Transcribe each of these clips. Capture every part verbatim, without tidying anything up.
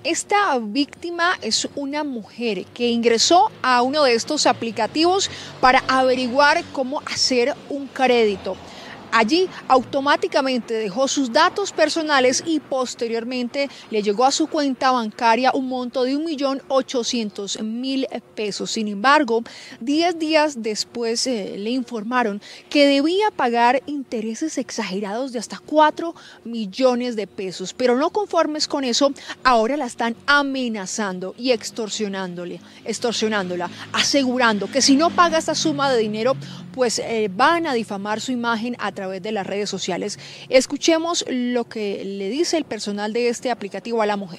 Esta víctima es una mujer que ingresó a uno de estos aplicativos para averiguar cómo hacer un crédito. Allí automáticamente dejó sus datos personales y posteriormente le llegó a su cuenta bancaria un monto de un millón ochocientos mil pesos. Sin embargo, diez días después eh, le informaron que debía pagar intereses exagerados de hasta cuatro millones de pesos. Pero no conformes con eso, ahora la están amenazando y extorsionándole, extorsionándola, asegurando que si no paga esta suma de dinero, pues eh, van a difamar su imagen a través de las redes sociales. Escuchemos lo que le dice el personal de este aplicativo a la mujer.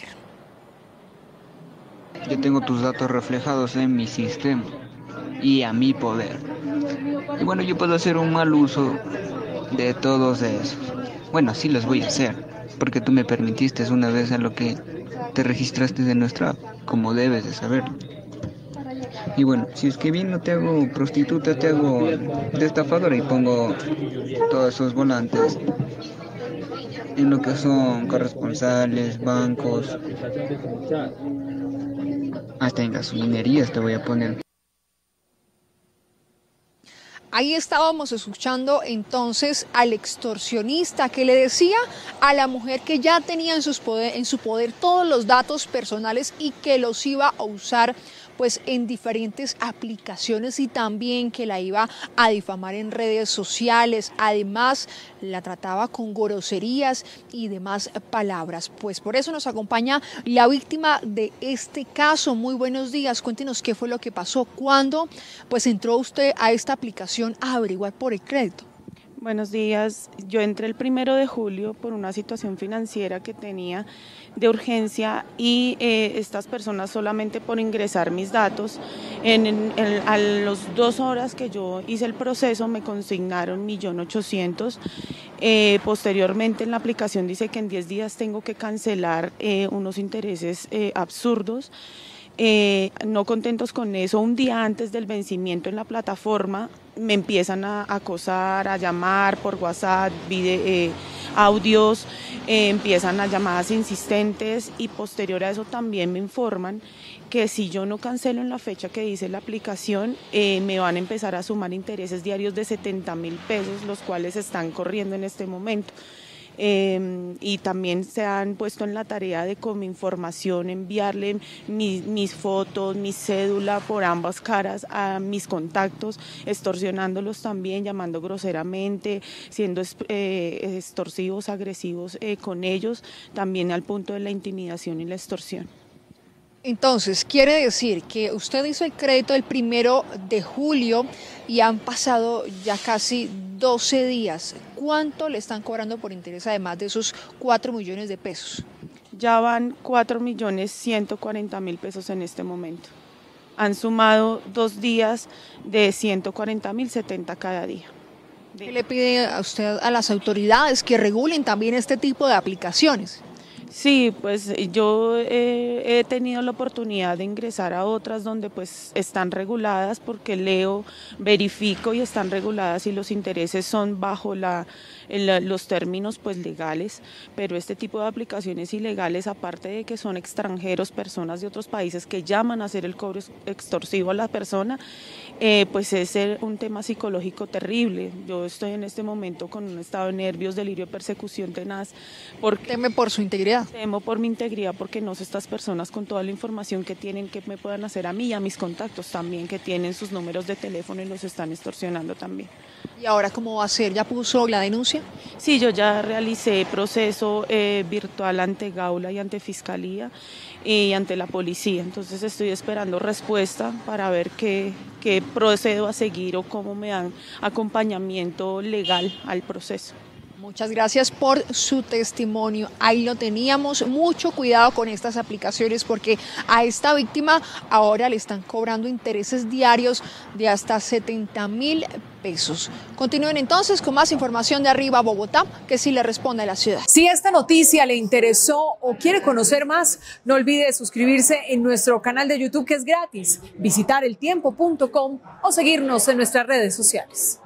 Yo tengo tus datos reflejados en mi sistema y a mi poder. Y bueno, yo puedo hacer un mal uso de todos esos. Bueno, sí los voy a hacer, porque tú me permitiste una vez a lo que te registraste de nuestra app, como debes de saberlo. Y bueno, si es que bien no te hago prostituta, te hago de estafadora y pongo todos esos volantes en lo que son corresponsales, bancos, hasta en gasolinerías te voy a poner. Ahí estábamos escuchando entonces al extorsionista que le decía a la mujer que ya tenía en, sus poder, en su poder todos los datos personales y que los iba a usar pues en diferentes aplicaciones y también que la iba a difamar en redes sociales. Además, la trataba con groserías y demás palabras. Pues por eso nos acompaña la víctima de este caso. Muy buenos días. Cuéntenos qué fue lo que pasó. ¿Cuándo pues entró usted a esta aplicación a averiguar por el crédito? Buenos días, yo entré el primero de julio por una situación financiera que tenía de urgencia y eh, estas personas solamente por ingresar mis datos, en, en, en, a las dos horas que yo hice el proceso me consignaron un millón ochocientos mil. Eh, posteriormente en la aplicación dice que en diez días tengo que cancelar eh, unos intereses eh, absurdos. Eh, no contentos con eso, un día antes del vencimiento en la plataforma me empiezan a acosar, a llamar por WhatsApp, video, eh, audios, eh, empiezan a llamadas insistentes y posterior a eso también me informan que si yo no cancelo en la fecha que dice la aplicación, eh, me van a empezar a sumar intereses diarios de setenta mil pesos, los cuales están corriendo en este momento. Eh, y también se han puesto en la tarea de con mi información enviarle mi, mis fotos, mi cédula por ambas caras a mis contactos, extorsionándolos también, llamando groseramente, siendo eh, extorsivos, agresivos eh, con ellos, también al punto de la intimidación y la extorsión. Entonces, quiere decir que usted hizo el crédito el primero de julio y han pasado ya casi doce días. ¿Cuánto le están cobrando por interés además de esos cuatro millones de pesos? Ya van cuatro millones ciento cuarenta mil pesos en este momento. Han sumado dos días de ciento cuarenta mil, setenta cada día. ¿Qué le pide a usted a las autoridades que regulen también este tipo de aplicaciones? Sí, pues yo eh, he tenido la oportunidad de ingresar a otras donde pues están reguladas porque leo, verifico y están reguladas y los intereses son bajo la, el, los términos pues legales, pero este tipo de aplicaciones ilegales, aparte de que son extranjeros, personas de otros países que llaman a hacer el cobro extorsivo a la persona, eh, pues es un tema psicológico terrible. Yo estoy en este momento con un estado de nervios, delirio, persecución tenaz. Porque teme por su integridad. Temo por mi integridad porque no sé estas personas con toda la información que tienen que me puedan hacer a mí y a mis contactos también que tienen sus números de teléfono y los están extorsionando también. ¿Y ahora cómo va a ser? ¿Ya puso la denuncia? Sí, yo ya realicé proceso eh, virtual ante Gaula y ante Fiscalía y ante la policía, entonces estoy esperando respuesta para ver qué, qué procedo a seguir o cómo me dan acompañamiento legal al proceso. Muchas gracias por su testimonio. Ahí lo teníamos. Mucho cuidado con estas aplicaciones porque a esta víctima ahora le están cobrando intereses diarios de hasta setenta mil pesos. Continúen entonces con más información de Arriba Bogotá, que sí le responde a la ciudad. Si esta noticia le interesó o quiere conocer más, no olvide suscribirse en nuestro canal de YouTube, que es gratis, visitar el tiempo punto com o seguirnos en nuestras redes sociales.